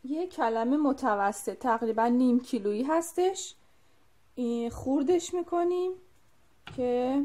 یه کلمه متوسط تقریبا نیم کیلویی هستش. این خوردش میکنیم که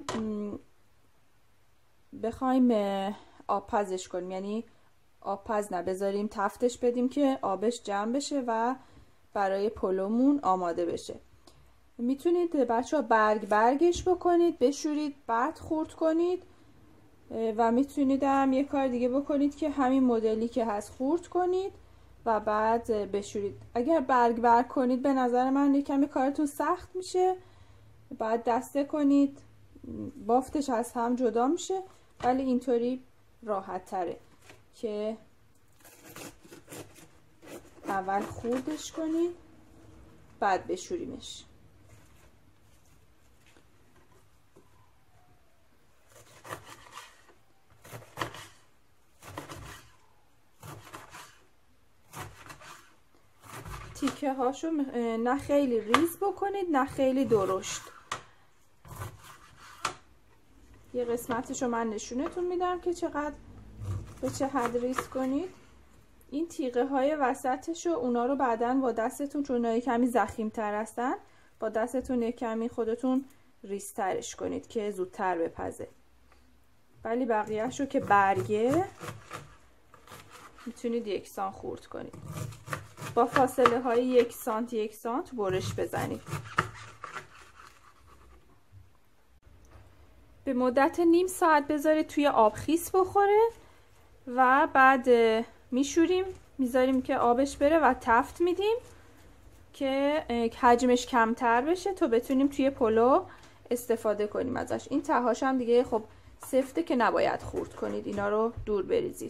بخوایم آبپزش کنیم، یعنی آبپز نه، بذاریم تفتش بدیم که آبش جمع بشه و برای پلومون آماده بشه. میتونید بچه ها برگش بکنید، بشورید، بعد خورد کنید و میتونید هم یه کار دیگه بکنید که همین مدلی که هست خورد کنید و بعد بشورید. اگر برگ کنید به نظر من یه کمی کارتون سخت میشه، بعد دسته کنید، بافتش از هم جدا میشه، ولی اینطوری راحت تره که اول خوردش کنید بعد بشوریمش. تیکه هاشو نه خیلی ریز بکنید نه خیلی درشت. یه قسمتشو من نشونتون میدم که چقدر به چه حد ریز کنید. این تیغه های وسطشو اونا رو بعداً با دستتون، چون اونا کمی ضخیم تر هستن، با دستتون یک کمی خودتون ریزترش کنید که زودتر بپزه. ولی بقیهشو که برگه میتونید یکسان خورد کنید، با فاصله های 1 سانت برش بزنید. به مدت نیم ساعت بذارید توی آب خیس بخوره و بعد میشوریم، میذاریم که آبش بره و تفت میدیم که حجمش کمتر بشه تا بتونیم توی پلو استفاده کنیم ازش. این تهاش هم دیگه خب سفته که نباید خورد کنید، اینا رو دور بریزید.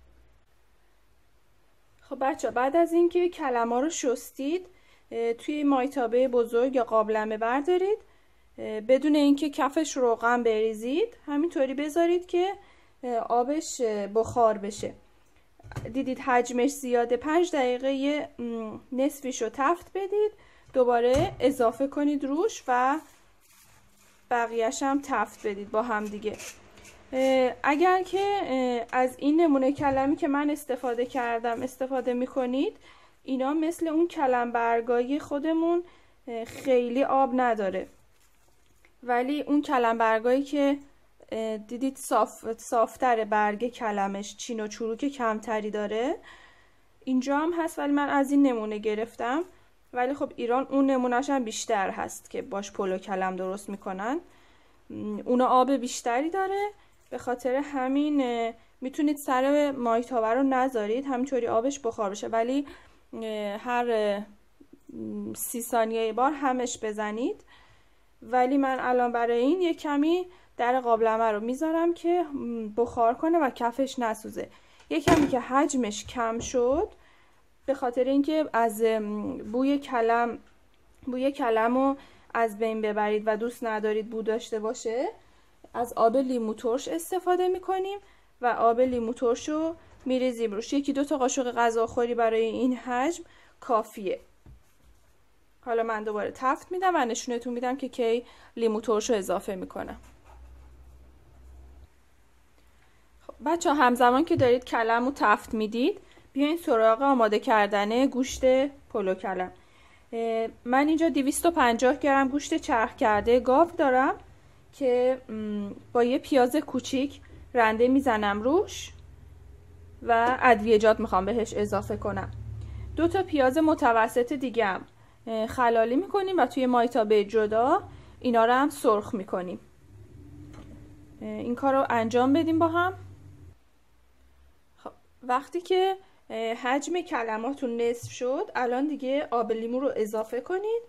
خب بچه بعد از اینکه کلم‌ها رو شستید توی مایتابه بزرگ یا قابلمه بردارید، بدون اینکه کفش روغن بریزید، همینطوری بذارید که آبش بخار بشه. دیدید حجمش زیاده، 5 دقیقه یه نصفش رو تفت بدید، دوباره اضافه کنید روش و بقیه‌اش هم تفت بدید با هم دیگه. اگر که از این نمونه کلمی که من استفاده کردم استفاده میکنید، اینا مثل اون کلم برگایی خودمون خیلی آب نداره، ولی اون کلم برگایی که دیدید صافتر برگ کلمش، چین و چروک کمتری داره، اینجا هم هست، ولی من از این نمونه گرفتم. ولی خب ایران اون نمونهش هم بیشتر هست که باش پلو کلم درست میکنن، اونا آب بیشتری داره، به خاطر همین میتونید سر مایتابه رو نذارید، همینطوری آبش بخار بشه، ولی هر 30 ثانیه بار همش بزنید. ولی من الان برای این یه کمی در قابلمه رو میذارم که بخار کنه و کفش نسوزه. یه کمی که حجمش کم شد، به خاطر اینکه از بوی کلم رو از بین ببرید و دوست ندارید بو داشته باشه، از آب لیمو ترش استفاده میکنیم و آب لیمو ترش رو میریزیم روش. 1-2 تا قاشق غذاخوری برای این حجم کافیه. حالا من دوباره تفت میدم و نشونتون میدم که کی لیمو ترش رو اضافه میکنم. خب بچه همزمان که دارید کلم رو تفت میدید، بیاین سراغ آماده کردن گوشت پلو کلم. من اینجا 250 گرم گوشت چرخ کرده گاو دارم که با یه پیاز کوچیک رنده میزنم روش و ادویه‌جات میخوام بهش اضافه کنم. 2 تا پیاز متوسط دیگه هم خلالی میکنیم و توی مایتابه جدا اینا رو هم سرخ میکنیم. این کار رو انجام بدیم با هم. خب وقتی که حجم کلماتون نصف شد، الان دیگه آب لیمو رو اضافه کنید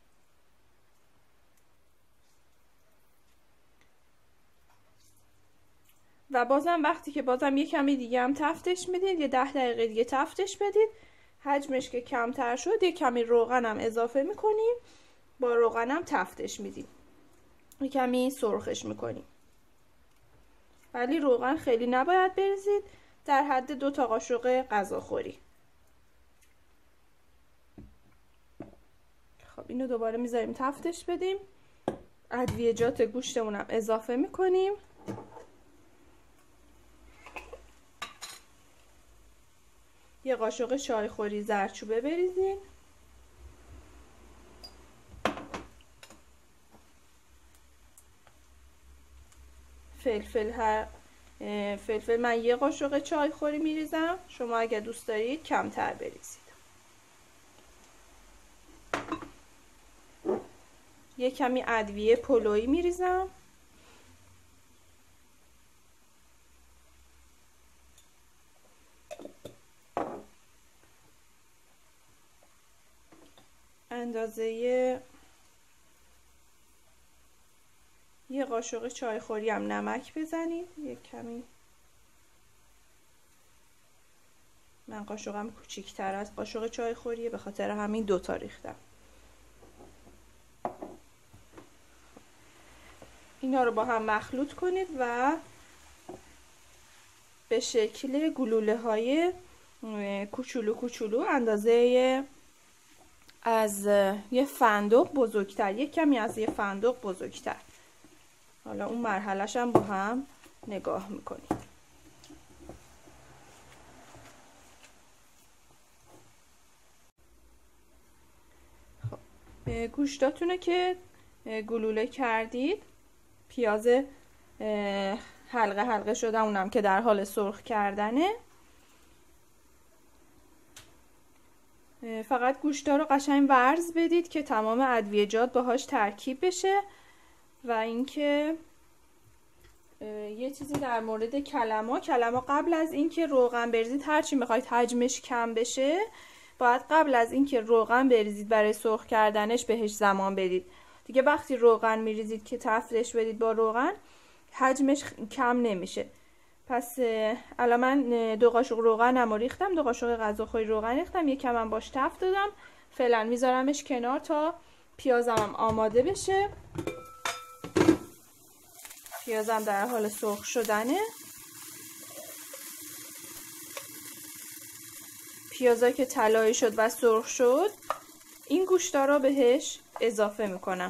و بازم وقتی که بازم یه کمی دیگه هم تفتش میدید، یه 10 دقیقه دیگه تفتش بدید. حجمش که کمتر شد یه کمی روغن هم اضافه میکنیم، با روغن هم تفتش میدیم، یه کمی سرخش میکنیم، ولی روغن خیلی نباید بریزید، در حد 2 تا قاشق غذاخوری. خب اینو دوباره میذاریم تفتش بدیم، ادویه‌جات گوشتمون هم اضافه میکنیم. یه قاشق چایخوری زردچوبه بریزین. فلفل من یه قاشق چایخوری میریزم، شما اگه دوست دارید کمتر بریزید. یه کمی ادویه پلویی میریزم. اندازه یه قاشق چایخوری هم نمک بزنید. یک کمی، من قاشقم کوچیک‌تر از قاشق چایخوریه، به خاطر همین دوتا ریختم. اینا رو با هم مخلوط کنید و به شکل گلوله های کوچولو کوچولو اندازه از یه فندق بزرگتر، یک کمی از یه فندق بزرگتر. حالا اون مرحله‌ش هم با هم نگاه میکنید. خب گوشتاتونو که گلوله کردید، پیاز حلقه حلقه شده اونم که در حال سرخ کردنه. فقط گوشتا رو قشنگ ورز بدید که تمام ادویه‌جات باهاش ترکیب بشه. و اینکه یه چیزی در مورد کلم‌ها قبل از اینکه روغن بریزید، هرچی میخواید حجمش کم بشه باید قبل از اینکه روغن بریزید برای سرخ کردنش بهش زمان بدید. دیگه وقتی روغن میریزید که تفتش بدید با روغن، حجمش کم نمیشه. پس الان من 2 قاشق روغنم رو ریختم، 2 قاشق غذاخوری روغن ریختم، یک کمم باش تفت دادم. فعلا میذارمش کنار تا پیازم آماده بشه. پیازم در حال سرخ شدنه. پیازا که طلایی شد و سرخ شد، این گوشتا رو بهش اضافه میکنم.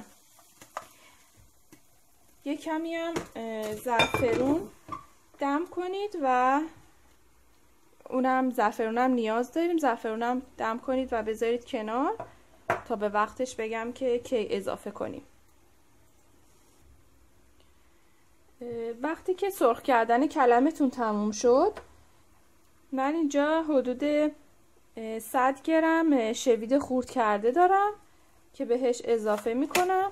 یک کمی هم زعفرون دم کنید و زعفرونم نیاز داریم. زعفرونم دم کنید و بذارید کنار تا به وقتش بگم که کی اضافه کنیم. وقتی که سرخ کردن کلمتون تموم شد، من اینجا حدود 100 گرم شوید خورد کرده دارم که بهش اضافه میکنم.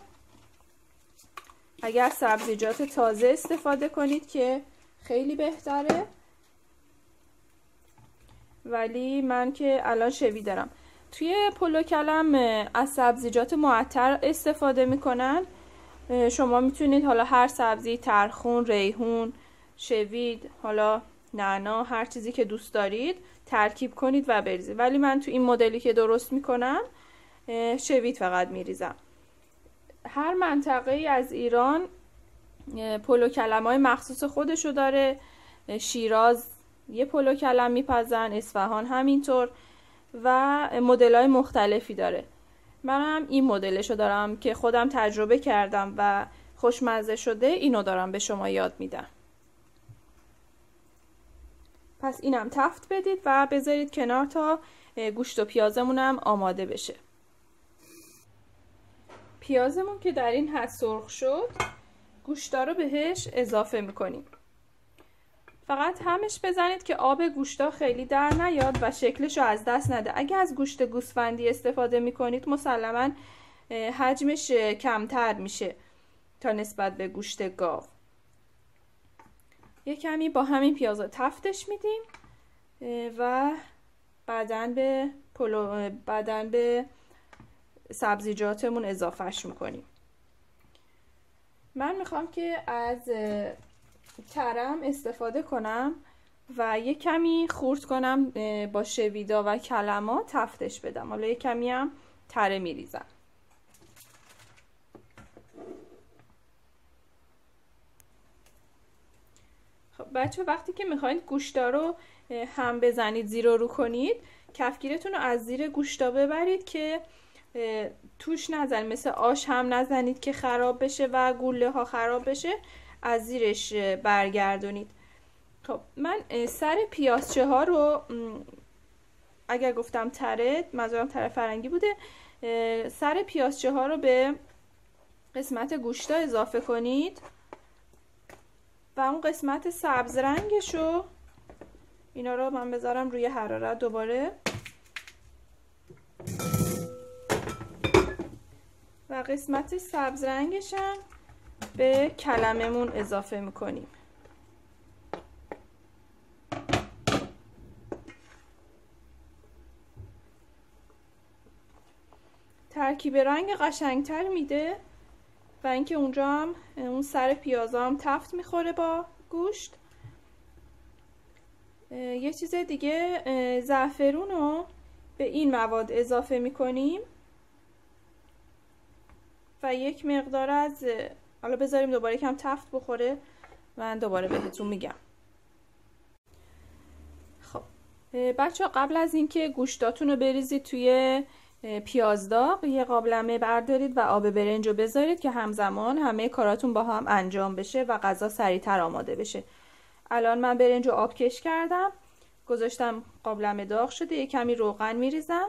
اگر سبزیجات تازه استفاده کنید که خیلی بهتره، ولی من که الان شوید دارم. توی پلو کلم از سبزیجات معطر استفاده میکنن. شما میتونید حالا هر سبزی، ترخون، ریحون، شوید، حالا نعنا، هر چیزی که دوست دارید ترکیب کنید و بریزید. ولی من تو این مدلی که درست میکنم شوید فقط میریزم. هر منطقه ای از ایران پلو کلم‌های مخصوص خودشو داره. شیراز یه پلو کلم میپزن، اصفهان همینطور، و مدل‌های مختلفی داره. منم این مدلشو دارم که خودم تجربه کردم و خوشمزه شده، اینو دارم به شما یاد میدم. پس اینم تفت بدید و بذارید کنار تا گوشت و پیازمونم آماده بشه. پیازمون که در این حد سرخ شد، گوشتا رو بهش اضافه میکنیم. فقط همش بزنید که آب گوشتا خیلی در نیاد و شکلش رو از دست نده. اگه از گوشت گوسفندی استفاده میکنید مسلماً حجمش کمتر میشه تا نسبت به گوشت گاو. یه کمی با همین پیازا تفتش میدیم و بعداً به سبزیجاتمون اضافهش میکنیم. من میخوام که از ترم استفاده کنم و یه کمی خورد کنم با شویدا و کلم‌ها تفتش بدم. حالا یه کمی هم تره میریزم. خب بچه، وقتی که میخواید گوشتا رو هم بزنید، زیر و رو کنید، کفگیرتون رو از زیر گوشتا ببرید که توش نزنید. مثل آش هم نزنید که خراب بشه و گوله ها خراب بشه. از زیرش برگردونید. خب من سر پیازچه ها رو اگر گفتم تره منظورم تره فرنگی بوده. سر پیازچه ها رو به قسمت گوشتا اضافه کنید و اون قسمت سبز رنگشو اینا رو من بذارم روی حرارت دوباره و قسمت سبز رنگشم به کلممون اضافه میکنیم. ترکیب رنگ قشنگتر میده و اینکه اونجا هم اون سر پیازا هم تفت میخوره با گوشت. یه چیز دیگه، زعفرون رو به این مواد اضافه میکنیم و یک مقدار از حالا بذاریم دوباره کم تفت بخوره من دوباره بهتون میگم. خب بچه ها قبل از اینکه گوشتاتون رو بریزید توی پیازداغ یه قابلمه بردارید و آب برنج رو بذارید که همزمان همه کاراتون با هم انجام بشه و غذا سریعتر آماده بشه. الان من برنج رو آبکش کردم، گذاشتم قابلمه داغ شده، یه کمی روغن میریزم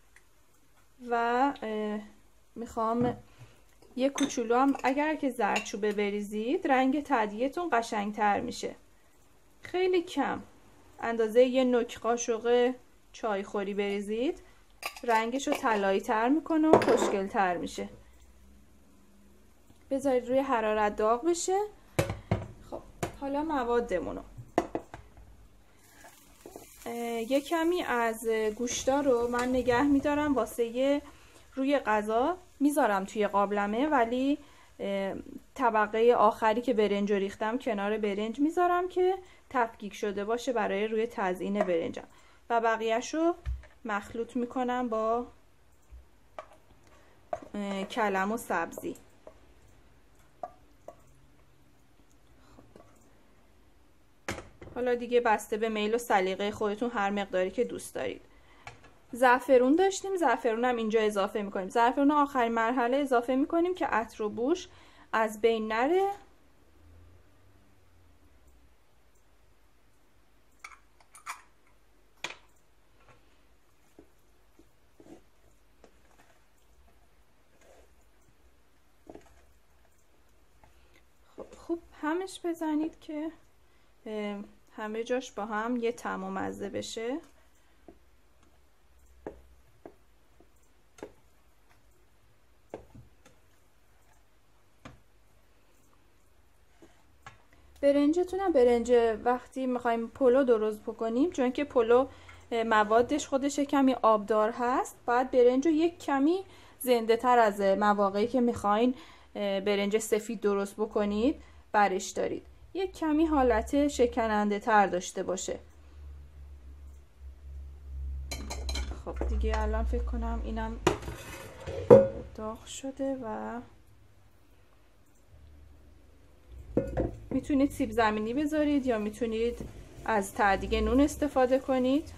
و میخوام یه کوچولو هم اگر که زردچوبه بریزید رنگ تدیه‌تون قشنگتر میشه. خیلی کم، اندازه یه نوک قاشق چایخوری بریزید، رنگش رو طلایی تر میکنه و خوشگل تر میشه. بذارید روی حرارت داغ بشه. خب حالا موادمونو یه کمی از گوشتا رو من نگه میدارم واسه روی غذا میذارم توی قابلمه، ولی طبقه آخری که برنج ریختم کنار برنج میذارم که تفکیک شده باشه برای روی تزیین برنجم و بقیه‌اش رو مخلوط میکنم با کلم و سبزی. حالا دیگه بسته به میل و سلیقه خودتون هر مقداری که دوست دارید. زعفرون داشتیم، زعفرون هم اینجا اضافه میکنیم. زعفرون آخرین مرحله اضافه میکنیم که عطر و بوش از بین نره. خوب همش بزنید که همه جاش با هم یه طعم و مزه بشه. برنجتون هم برنج وقتی میخوایم پلو درست بکنیم، چون که پلو موادش خودش کمی آبدار هست، باید برنج رو یک کمی زنده تر از مواقعی که میخواین برنج سفید درست بکنید برش دارید. یک کمی حالت شکننده تر داشته باشه. خب دیگه الان فکر کنم اینم داغ شده و میتونید سیب زمینی بذارید یا میتونید از تعدیق نون استفاده کنید.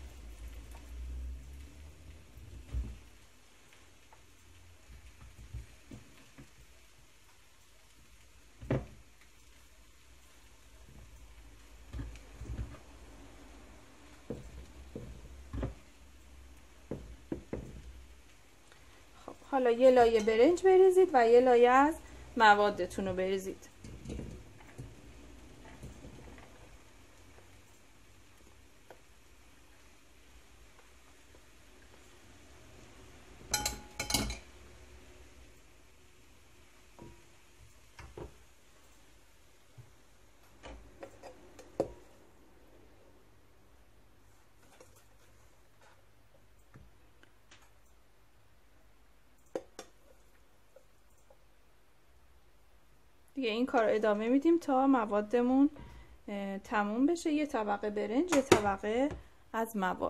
خب حالا یه لایه برنج بریزید و یه لایه از موادتون رو بریزید. دیگه این کار ادامه میدیم تا موادمون تموم بشه. یه طبقه برنج، یه طبقه از مواد.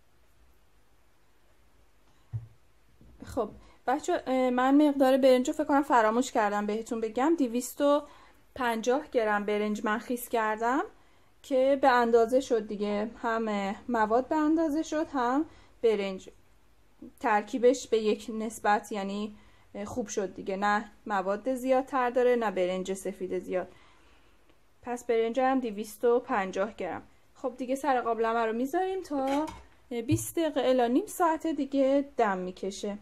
خب بچه من مقدار برنج رو فکر کنم فراموش کردم بهتون بگم. 250 گرم برنج من خیس کردم که به اندازه شد دیگه، هم مواد به اندازه شد هم برنج ترکیبش به یک نسبت، یعنی خوب شد دیگه، نه مواد زیادتر داره نه برنج سفید زیاد. پس برنج هم 250 گرم. خب دیگه سر قابلمه رو میذاریم تا 20 دقیقه الی نیم ساعت دیگه دم میکشه.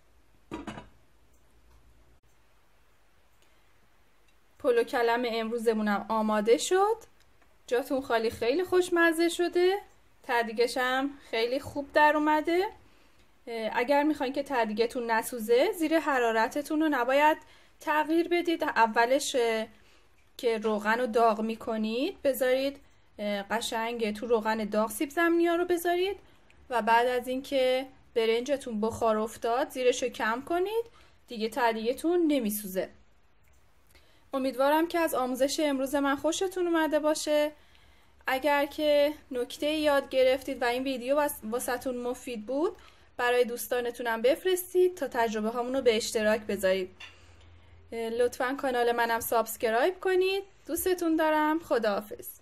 پلو کلم امروزمونم آماده شد. جاتون خالی، خیلی خوشمزه شده. تدیگش هم خیلی خوب در اومده. اگر میخواین که تدیگتون نسوزه، زیر حرارتتون رو نباید تغییر بدید. اولش که روغن رو داغ میکنید بذارید قشنگ تو روغن داغ سیب زمینی ها رو بذارید و بعد از اینکه برنجتون بخار افتاد زیرش رو کم کنید، دیگه تدیگتون نمیسوزه. امیدوارم که از آموزش امروز من خوشتون اومده باشه. اگر که نکته یاد گرفتید و این ویدیو واسهتون مفید بود، برای دوستانتونم بفرستید تا تجربه هامونو به اشتراک بذارید. لطفاً کانال منم سابسکرایب کنید. دوستتون دارم. خداحافظ.